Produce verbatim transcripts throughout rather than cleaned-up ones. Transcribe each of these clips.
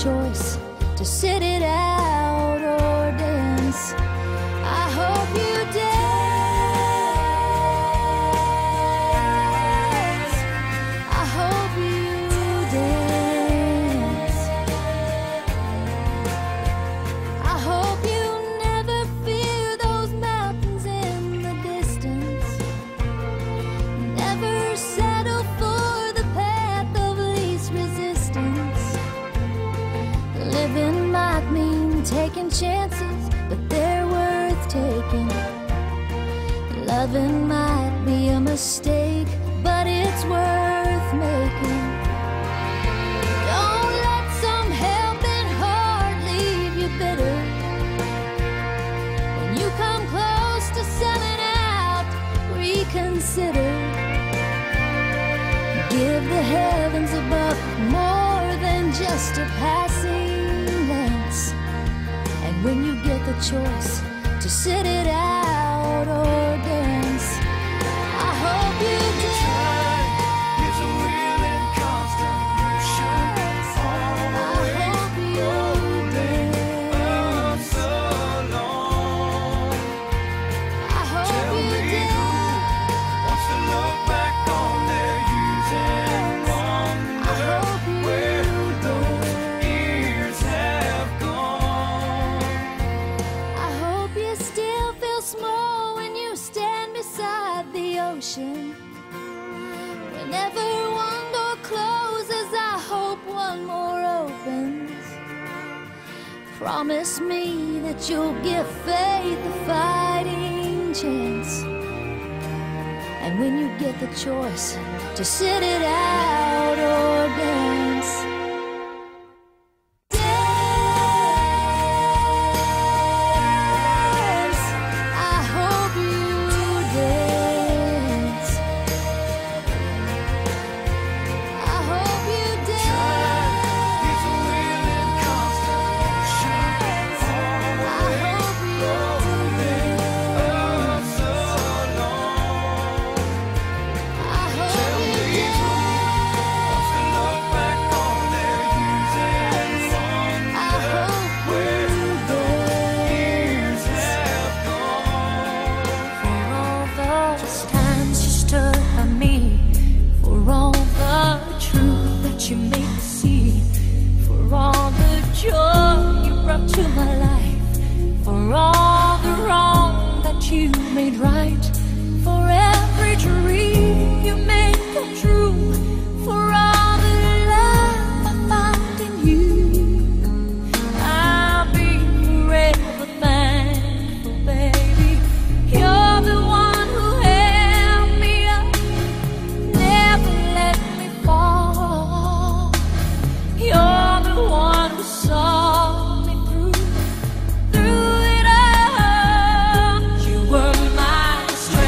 choice to sit it out or dance. I hope you dance. I hope you dance. I hope you never fear those mountains in the distance. Never settle for the path of least resistance. Living might mean taking chances, but they're worth taking. Loving might be a mistake, but it's worth making. Don't let some helping heart leave you bitter. When you come close to selling out, reconsider. Give the heavens above more than just a passing glance. And when you get the choice to sit it out or dance, I hope you dance. It's a real and constant motion. I hope you dance. So long. I hope Tell you me who dance. wants to look back on their years and I wonder hope you where those years have gone. I hope you still feel small when you stand beside the ocean. Whenever one door closes, I hope one more opens. Promise me that you'll give faith a fighting chance. And when you get the choice to sit it out or dance, dance. I hope you dance. I hope you dance. It's a real and constant motion. I hope you dance. So long. I hope Tell you me who wants to look back on their years and I wonder hope where you those years dance. have gone. For all those times you stood by me, for all the truth that you made me see, for all the joy you brought to my life, for all the wrong that you made right, for every dream you made come true, for all the love I found in you, I'll be forever thankful, baby. You're the one who held me up, never let me fall. You're the one who saw me through, through it all. You were my strength.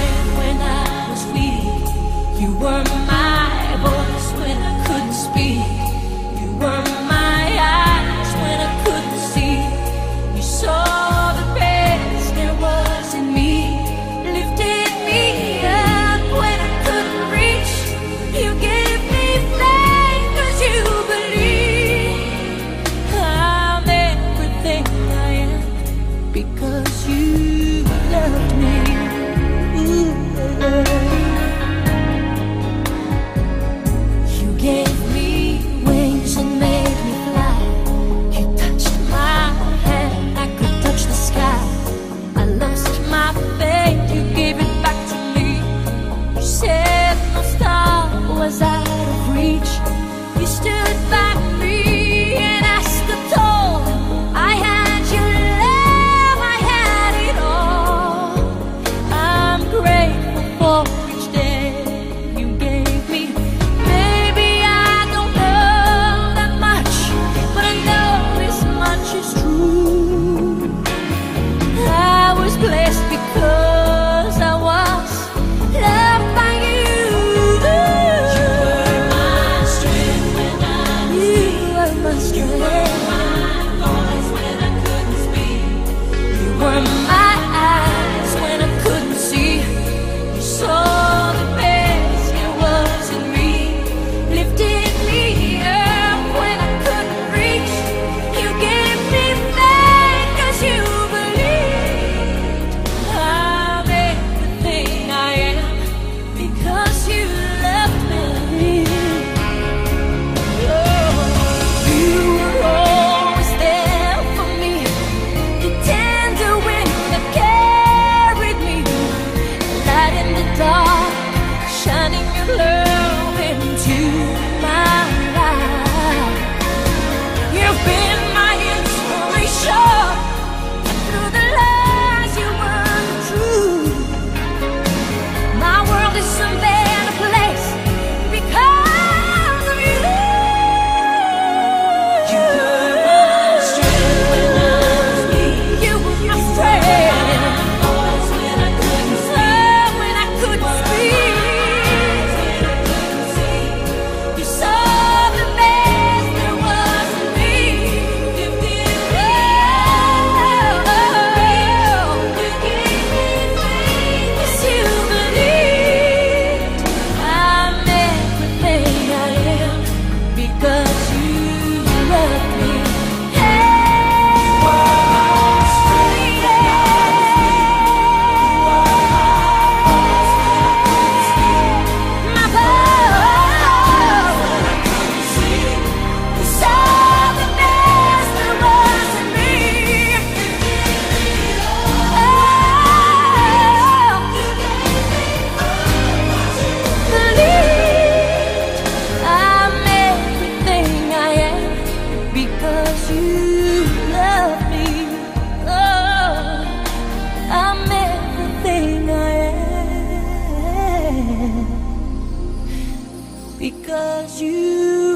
because you